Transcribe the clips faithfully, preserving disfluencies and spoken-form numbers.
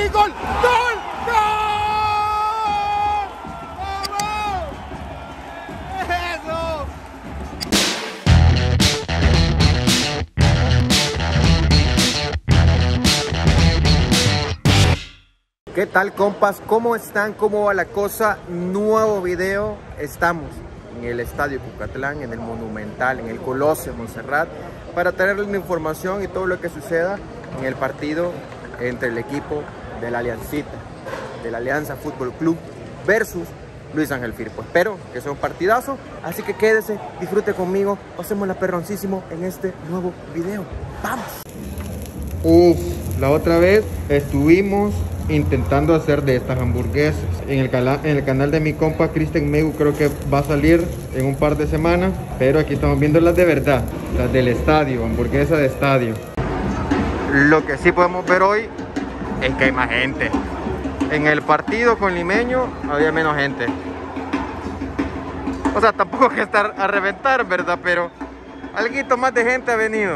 Pavi! ¡Gol! ¡Gol! ¡Gol! ¡Vamos! ¡Eso! ¿Qué tal, compas? ¿Cómo están? ¿Cómo va la cosa? Nuevo video. Estamos en el Estadio Cucatlán, en el Monumental, en el Colosio Montserrat, para traerles la información y todo lo que suceda en el partido entre el equipo de la Aliancita, de la Alianza Fútbol Club versus Luis Ángel Firpo. Espero que sea un partidazo, así que quédese, disfrute conmigo, pasémosla perroncísimo en este nuevo video. ¡Vamos! Uf, la otra vez estuvimos intentando hacer de estas hamburguesas en el, en el canal de mi compa Cristian Megu. Creo que va a salir en un par de semanas, pero aquí estamos viendo las de verdad, las del estadio, hamburguesa de estadio. Lo que sí podemos ver hoy es que hay más gente. En el partido con Limeño había menos gente, o sea, tampoco que estar a reventar, ¿verdad? Pero alguito más de gente ha venido.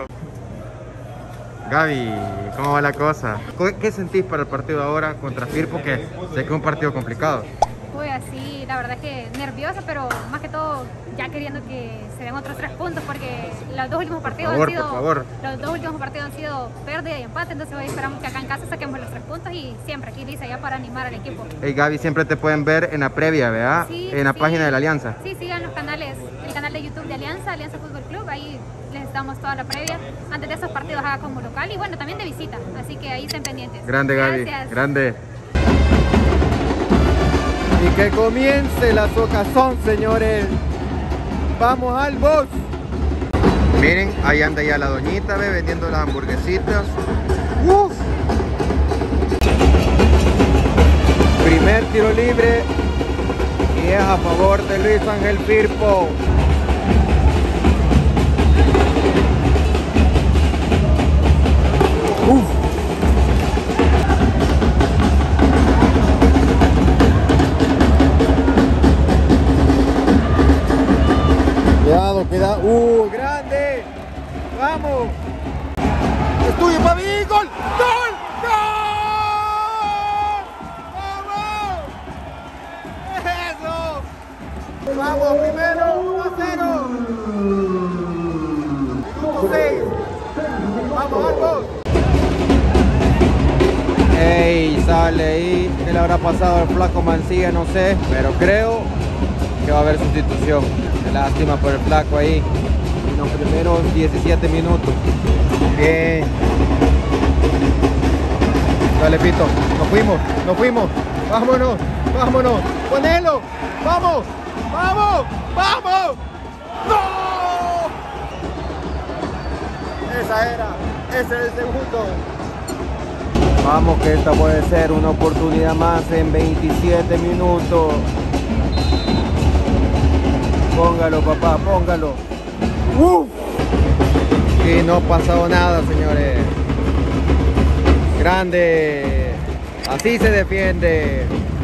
Gaby, ¿cómo va la cosa? ¿Qué sentís para el partido ahora contra Firpo? Que sé que es un partido complicado. Pues así, la verdad es que nerviosa, pero más que todo ya queriendo que se den otros tres puntos, porque los dos últimos partidos por favor, han sido, por favor. los dos últimos partidos han sido pérdida y empate, entonces hoy esperamos que acá en casa saquemos los tres puntos y siempre aquí Lisa ya para animar al equipo. Hey Gaby, siempre te pueden ver en la previa, ¿verdad? Sí, en la sí. página de la Alianza. Sí, sigan los canales, el canal de YouTube de Alianza, Alianza Fútbol Club, ahí les damos toda la previa antes de esos partidos acá como local y bueno, también de visita, así que ahí estén pendientes. Grande Gaby, Gracias. grande. Y que comience la socazón, señores. Vamos al box. Miren, ahí anda ya la doñita, ve, vendiendo las hamburguesitas. ¡Uf! Primer tiro libre y es a favor de Luis Ángel Firpo. ¡Uf! Cuidado, cuidado. ¡Uh, grande! ¡Vamos! ¡Es tuyo, Pavi! ¡Gol! ¡Gol! ¡Gol! ¡Vamos! ¡Eso! ¡Vamos, primero! ¡uno a cero! ¡Minuto seis! ¡Vamos, vamos! ¡Ey! Sale ahí. ¿Qué le habrá pasado al flaco Mancilla? No sé, pero creo que va a haber sustitución. Qué lástima por el flaco ahí en los primeros diecisiete minutos. Bien. Dale, Pito. Nos fuimos, nos fuimos. Vámonos, vámonos. Ponelo. Vamos, vamos, vamos. ¡No! Esa era. Ese era el segundo. Vamos, que esta puede ser una oportunidad más en veintisiete minutos. Póngalo, papá, póngalo. ¡Uf! Y no ha pasado nada, señores. Grande. Así se defiende.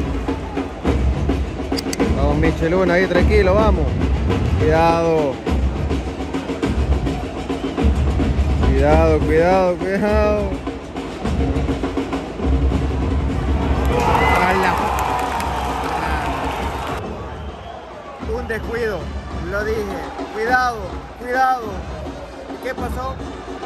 Vamos, Micheluna, ahí tranquilo, vamos. Cuidado. Cuidado, cuidado, cuidado. ¡Hala! Un descuido, lo dije. Cuidado, cuidado. ¿Qué pasó?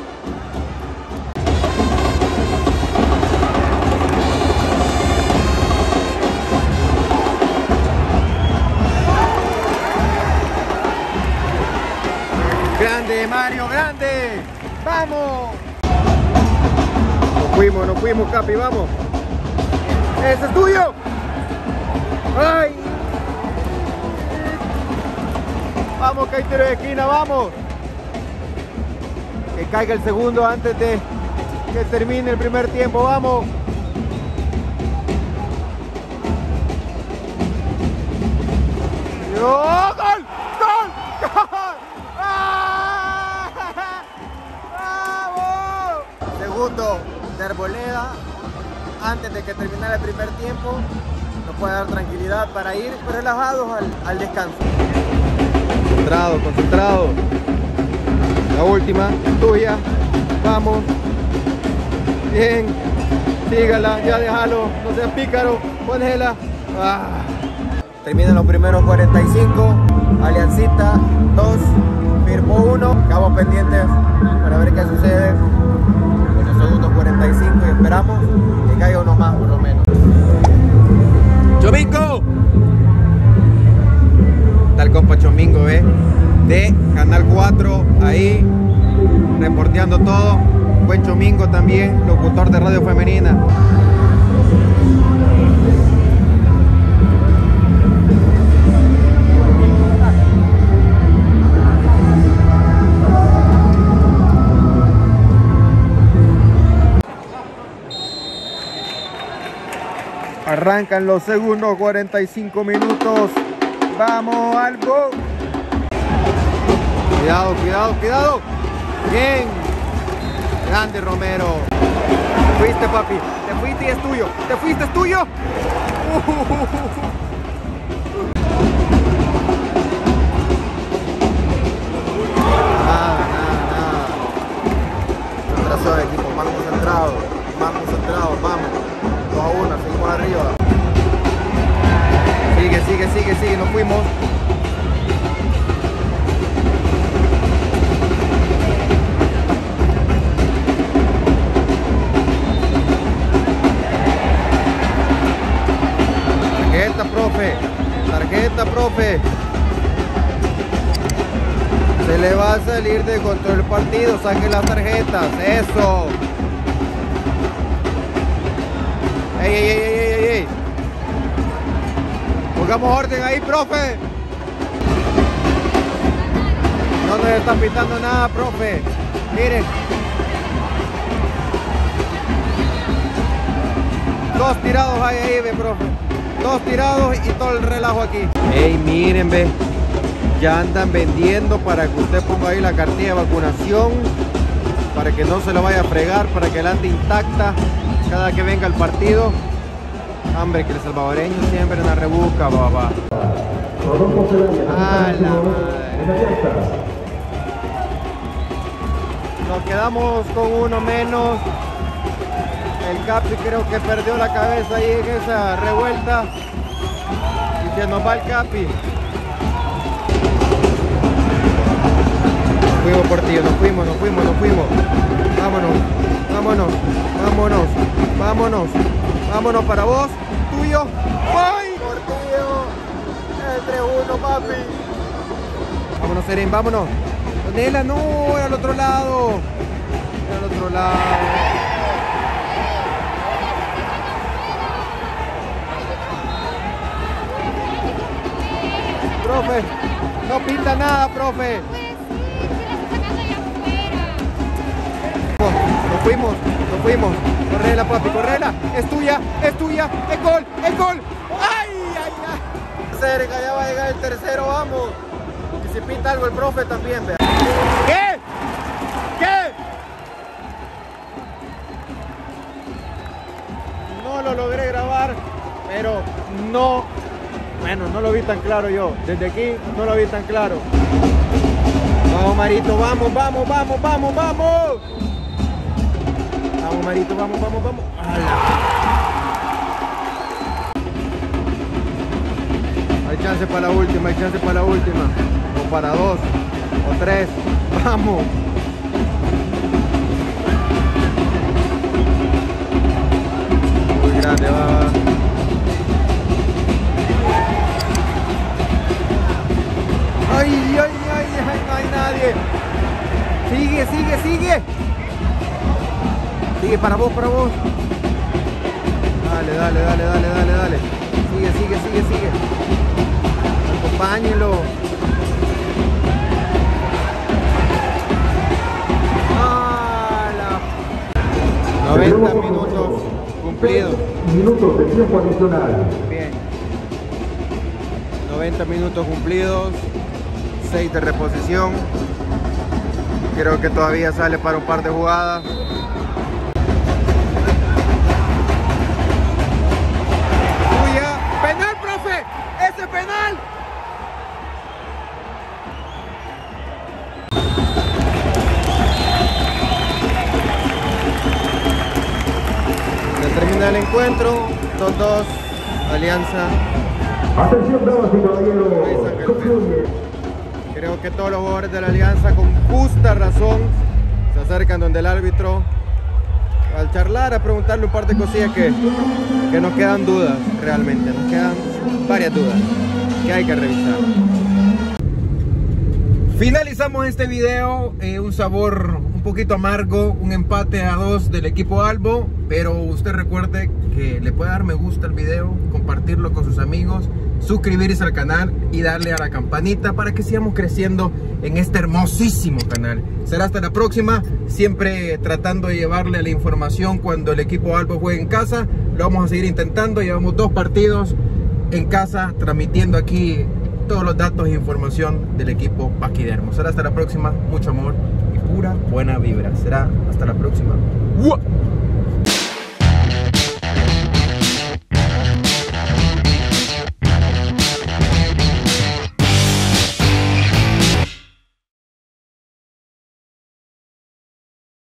Grande, Mario, grande. Vamos. Nos fuimos, nos fuimos, Capi, vamos. ¡Ese es tuyo! ¡Ay! Vamos, que hay tiro de esquina, vamos. Que caiga el segundo antes de que termine el primer tiempo, vamos. ¡Oh, gol! ¡Gol! ¡Gol! ¡Ah! ¡Vamos! Segundo de Arboleda antes de que terminara el primer tiempo. Nos puede dar tranquilidad para ir relajados al, al descanso. Concentrado, concentrado. La última, tuya. Vamos. Bien. sígala, ya déjalo, no seas pícaro, ponela. Ah. Terminan los primeros cuarenta y cinco, Aliancita dos, firmó uno, quedamos pendientes para ver qué sucede con los segundos cuarenta y cinco y esperamos que caiga uno más por lo menos. ¡Chomingo! Está el compa Chomingo, ¿eh? De Canal cuatro, ahí, reporteando todo. Buen Chomingo también, locutor de radio femenina. Arrancan los segundos cuarenta y cinco minutos. Vamos al gol. Cuidado, cuidado, cuidado. Bien. Grande Romero. Te fuiste, papi. Te fuiste y es tuyo. Te fuiste, es tuyo. Uh, uh, uh, uh. Nada, nada, nada. Concentración, equipo. Más concentrado. Más concentrado. Vamos. dos a uno. Seguimos arriba. Sigue, sigue, sigue, sigue. Nos fuimos. Tarjeta, profe. Tarjeta, profe. Se le va a salir de control el partido. Saque las tarjetas. Eso. Ey, ey, ey, ey, ey, ey. Pongamos orden ahí, profe. No nos están pitando nada, profe. Miren. Dos tirados hay ahí, ve, profe. Dos tirados y todo el relajo aquí. Ey, miren, ve. Ya andan vendiendo para que usted ponga ahí la cartilla de vacunación. Para que no se lo vaya a fregar, para que la ande intacta cada que venga el partido. Hombre, que el salvadoreño siempre en la rebusca, papá. A la madre. Nos quedamos con uno menos. El Capi creo que perdió la cabeza ahí en esa revuelta. Y se nos va el Capi. Nos fuimos por ti, nos fuimos, nos fuimos, nos fuimos. Vámonos, vámonos, vámonos, vámonos, vámonos para vos. Tuyo. ¡Ay! Portillo. El tres uno, papi. Vámonos, Seren, vámonos. Ponela, no, al otro lado. Al otro lado. Profe, no pinta nada, profe. Nos fuimos, nos fuimos. Correla, papi, correla. Es tuya, es tuya. Es gol, es gol. ¡Ay, ay, ay! Cerca, ya va a llegar el tercero, vamos. Y si pinta algo el profe también, vea. ¿Qué? ¿Qué? No lo logré grabar, pero no. Bueno, no lo vi tan claro yo. Desde aquí no lo vi tan claro. Vamos, Marito, vamos, vamos, vamos, vamos, vamos. Vamos, Marito, vamos, vamos, vamos. ¡Hala! Hay chance para la última, hay chance para la última. O para dos, o tres. Vamos. Muy grande, va, va. Ay, ay, ay, ay, no hay nadie. Sigue, sigue, sigue. Sigue para vos, para vos. Dale, dale, dale, dale, dale, dale. Sigue, sigue, sigue, sigue. Acompáñenlo. Ah, la... noventa minutos cumplidos. Minutos de tiempo adicional. Bien. noventa minutos cumplidos. seis de reposición. Creo que todavía sale para un par de jugadas. ¡Penal, profe! ¡Ese penal! De termina el encuentro, dos dos, Alianza. Atención, damas y caballeros. Concluye. Creo que todos los jugadores de la Alianza con justa razón se acercan donde el árbitro al charlar, a preguntarle un par de cosillas que, que nos quedan dudas realmente, nos quedan varias dudas que hay que revisar. Finalizamos este video, eh, un sabor un poquito amargo, un empate a dos del equipo Albo, pero usted recuerde que le puede dar me gusta al video, compartirlo con sus amigos, suscribirse al canal y darle a la campanita para que sigamos creciendo en este hermosísimo canal. Será hasta la próxima, siempre tratando de llevarle la información cuando el equipo Albo juegue en casa. Lo vamos a seguir intentando, llevamos dos partidos en casa transmitiendo aquí todos los datos e información del equipo Paquidermo. Será hasta la próxima, mucho amor y pura buena vibra. Será hasta la próxima. ¡Uah!